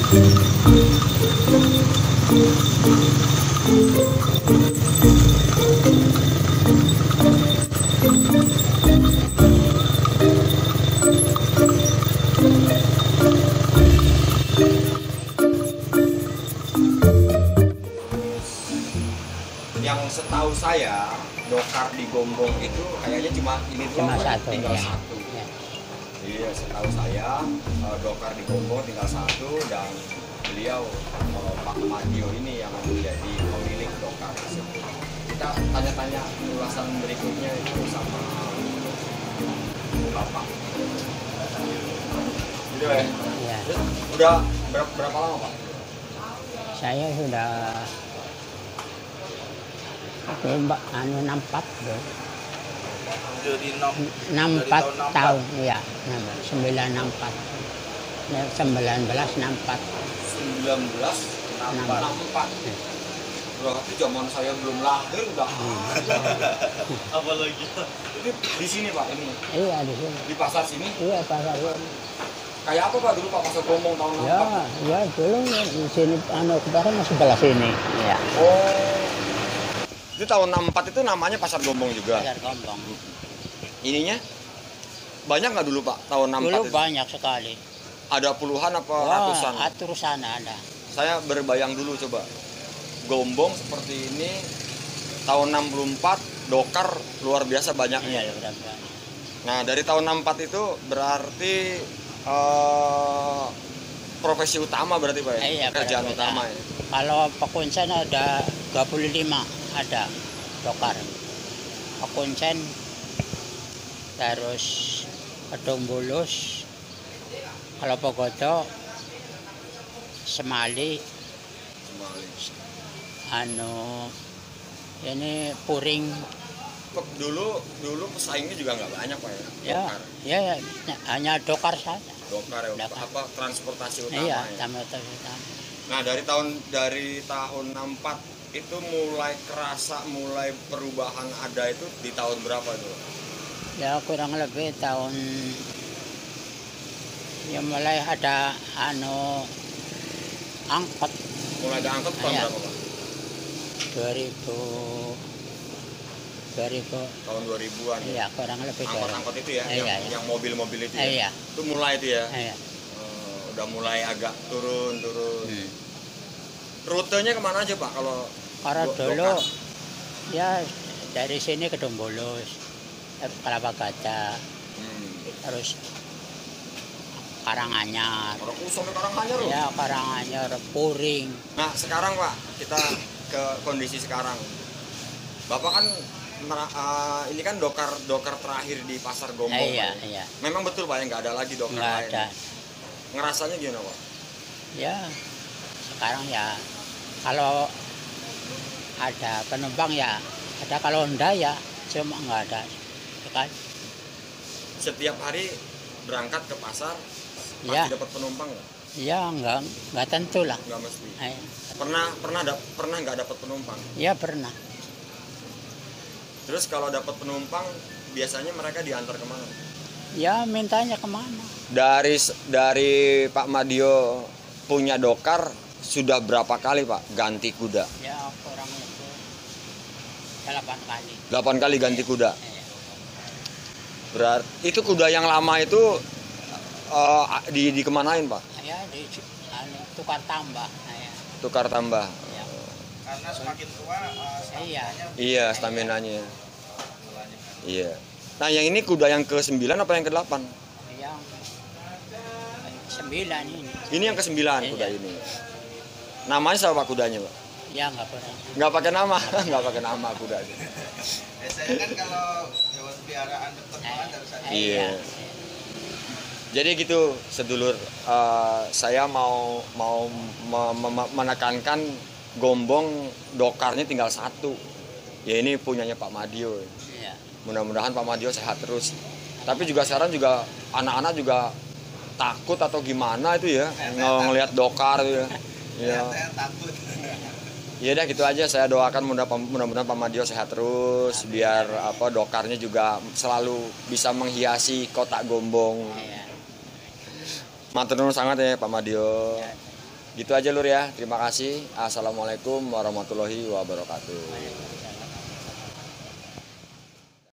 Yang setahu saya dokar di Gombong itu kayaknya cuma ini doang, tinggal ya. satu. Ya. Iya, setahu saya dokar di Gombong tinggal satu, dan beliau Pak Madio ini yang menjadi pemilik dokar tersebut. Kita tanya-tanya ulasan berikutnya itu sama Bapak. Gitu ya. Ya. Udah berapa lama Pak? Saya sudah Mbak, 64 dong. Dari 64 tahun, ya. 964. 1964. 1964. Berarti zaman saya belum lahir udah. Apalagi Itu di sini Pak ini. Iya, di sini. Di pasar sini. Iya, pasar ini. Kayak apa Pak dulu Pak pasar Gombong tahun 64? Ya dulu di sini kemarin masih sebelah sini. Ya. Oh. Itu tahun 64 itu namanya pasar Gombong juga. Pasar Gombong. Ininya banyak nggak dulu Pak tahun 64 Dulu itu? banyak sekali. Ada puluhan apa Wah, ratusan? ratusan ada. Saya berbayang dulu coba. Gombong seperti ini tahun 64 dokar luar biasa banyaknya. Iya, benar-benar. Nah, dari tahun 64 itu berarti profesi utama berarti Pak ya? Iya, Pekerjaan benar-benar. utama ya. Kalau pekuncen ada 25 ada dokar. Pekuncen terus Kedung Bulus, kalau Pogodo, Semali, ini Puring. Dulu pesaingnya juga nggak banyak Pak ya? Ya, Dokar. ya, hanya dokar saja. Dokar ya, Dokar. apa transportasi utama Iya, ya? utama. Nah, dari tahun 64 itu mulai kerasa, mulai perubahan ada itu di tahun berapa itu? Ya kurang lebih tahun ya mulai ada angkot Mulai ada angkot tahun Iya. berapa Pak? 2000 Tahun 2000-an ya? iya kurang lebih Angkot-angkot itu ya? Iya, yang mobil-mobil itu ya? Iya. Itu mulai itu ya? Iya. Udah mulai agak turun. Rutenya kemana aja Pak kalau Karena dulu dokar? ya dari sini ke Dombolus, Kelapa Gajah, terus Karanganyar. Orang sampai Karanganyar loh? Ya Karanganyar, Puring. Nah sekarang Pak, kita ke kondisi sekarang. Bapak kan ini kan dokar terakhir di pasar Gombong. Iya, Pak. iya. Memang betul Pak ya, nggak ada lagi dokar Nggak lain. ada. Ngerasanya gimana Pak? Ya sekarang ya kalau ada penumpang ya ada, kalau enggak ya cuma nggak ada. Ya kan? Setiap hari berangkat ke pasar pasti Ya. dapat penumpang nggak? Ya nggak tentu lah. Nggak mesti. Eh, Pernah nggak dapat penumpang? Ya pernah. Terus kalau dapat penumpang biasanya mereka diantar kemana? Ya mintanya kemana? Dari Pak Madio punya dokar sudah berapa kali Pak ganti kuda? Ya kurang lebih 8 kali. 8 kali ganti kuda. Iya. Berarti itu kuda yang lama itu dikemanain Pak? Ya tukar tambah. Ya. Tukar tambah. Ya. karena semakin tua Iya. Iya, staminanya. Iya. Nah, yang ini kuda yang ke-9 apa yang ke-8? Yang 9 ini. Ini yang ke-9 kuda Iya. ini. Namanya siapa Pak kudanya, Pak? Ya nggak pernah. Nggak pakai nama, nggak pakai nama kudanya. Biasanya kan kalau hewan peliharaan dekat banget harus ada. Iya. Jadi gitu, sedulur, saya mau menekankan Gombong dokarnya tinggal satu. Ya ini punyanya Pak Madio. Iya. Mudah-mudahan Pak Madio sehat terus. Tapi juga sekarang juga anak-anak juga takut atau gimana itu ya ngelihat dokar itu ya. Ya. Saya takut. Ya udah gitu aja, saya doakan mudah-mudahan Pak Madio sehat terus biar dokarnya juga selalu bisa menghiasi kota Gombong. Iya. Matur nuwun sangat ya Pak Madio. Ya. Gitu aja Lur ya. Terima kasih. Assalamualaikum warahmatullahi wabarakatuh.